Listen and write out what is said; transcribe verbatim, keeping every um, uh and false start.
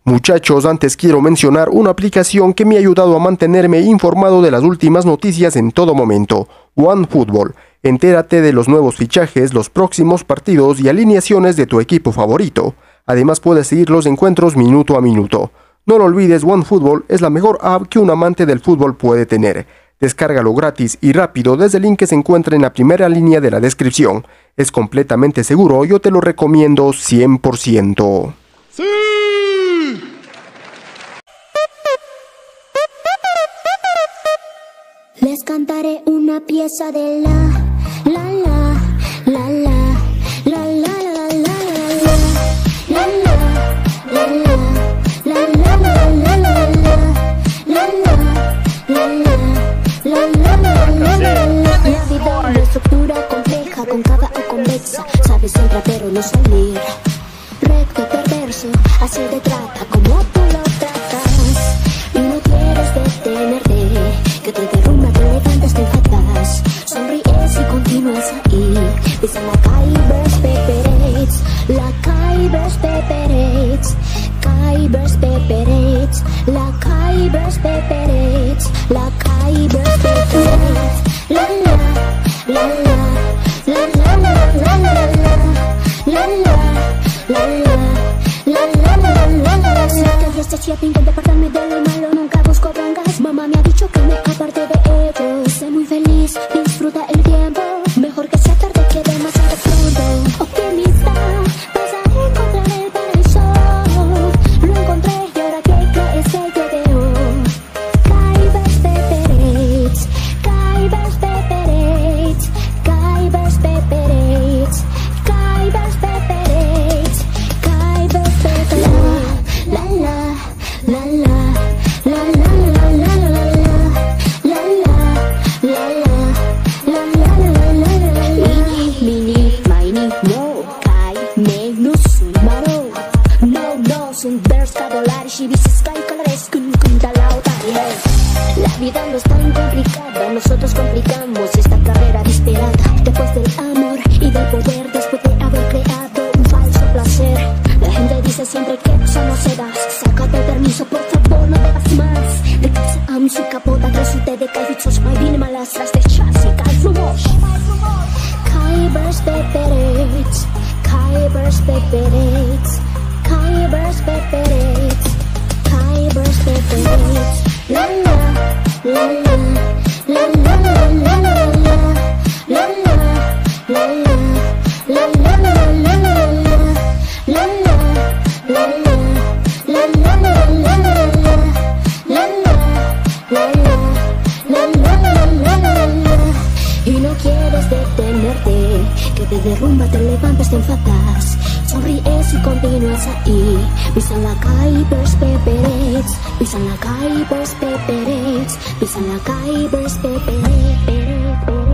Muchachos, antes quiero mencionar una aplicación que me ha ayudado a mantenerme informado de las últimas noticias en todo momento, OneFootball. Entérate de los nuevos fichajes, los próximos partidos y alineaciones de tu equipo favorito. Además puedes seguir los encuentros minuto a minuto. No lo olvides, OneFootball es la mejor app que un amante del fútbol puede tener. Descárgalo gratis y rápido desde el link que se encuentra en la primera línea de la descripción. Es completamente seguro, yo te lo recomiendo cien por ciento. ¡Sí! Les cantaré una pieza de la, la, la, la, la, la, la, la, la, la, la, la vida una estructura compleja, concava o convexa. Sabes entrar pero no salir. Recto, perverso, así te trata como tú lo tratas. Y no quieres detenerte, que te derrumba, te levantas, te enfadas. Sonríes y continúas ahí. Pisa la Kybers Peperates, la Kybers Peperates, Kybers Peperates, la Kybers Peperates, la Kybers Peperates. La la, la la, la la la la la la, la la, la la, la la. Si te ves así, intento apartarme de lo malo, nunca busco broncas. Mamá me ha dicho que me aparte de ellos. Sé muy feliz, disfruta el tiempo. Mejor que sea tarde que demasiado pronto. Optimista, vas a encontrar el paraíso. Lo encontré y ahora que crees que yo veo. Kybers Peperates, Kybers Peperates, Kybers Peperates, Kybers Peperates, Kybers Peperates. La la la la la la la la la la la la la la la la. Mini mini mini no kai magnus maro no no sun berska dolari shibisi sky colores kun kun talauta. La vida no es tan complicada, nosotros complicamos esta carrera desesperada. Después del amor y del poder, después de haber creado un falso placer. La gente dice siempre que eso no se da. Sácate el permiso, por favor, no bebas más. De casa a mi su capota, resulte de caifizos, my vine malastras de chasis, calflumos. Kybers Peperates, Kybers Peperates, Kybers Peperates, Kybers Peperates. La la, la la, la la la la la la, la la, la la, la la la la la la, la la, la la, la la la la la la, la la, la la la. Y no quieres detenerte, que te derrumba, te levantas, te enfadas. Sonríes y continúas ahí. Pisan la Kybers Peperates, pisan la Kybers Peperates, pisan la Kybers Peperates.